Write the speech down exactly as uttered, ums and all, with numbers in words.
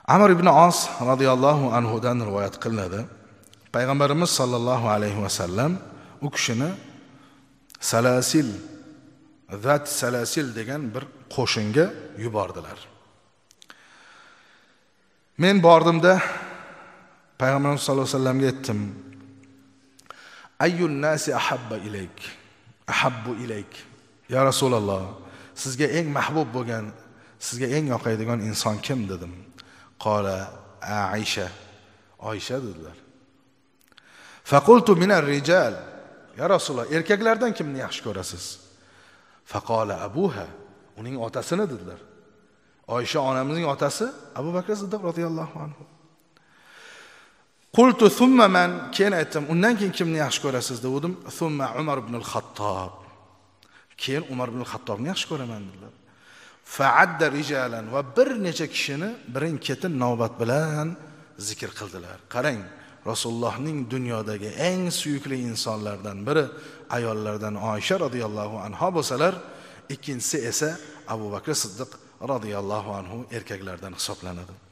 Amr ibn As radhiyallohu anhu dan rivoyat qilinadi. Payg'ambarimiz sallallohu alayhi va sallam u kishini salasil, zat salasil degan bir qo'shinga yubordilar. Men bordimda Payg'ambarimiz sallallohu alayhi va sallamga aytdim: Ayyun nasi ahabba ilayk? Ahabbu ilayk. Ya Rasululloh, sizga eng mahbub bo'lgan, sizga eng yoqadigan inson kim dedim. Qala Aisha. Oysha dedilar. Faqultu minar rijal. Ya Rasululloh, erkaklardan kimni yaxshi ko'rasiz? Faqala abuha. Uning otasini dedilar. Oysha onamizning otasi Abu Bakr Siddiq radhiyallohu anhu. Qultu thumma man, keyin aytdim, undan keyin kimni yaxshi ko'rasiz dedim. Thumma Umar ibn al-Khattab. Keyin Umar ibn al-Khattobni yaxshi ko'raman dedilar. Fa'adda rijalan, va bir necha kishini birin-ketin navbat bilan zikr qildilar. Qarang, Rasulullohning dunyodagi eng suyukli insonlardan biri ayollardan Oysha radhiyallohu anha bo'lsalar, ikkinchisi esa Abu Bakr Siddiq radhiyallohu anhu erkaklardan hisoblanadi.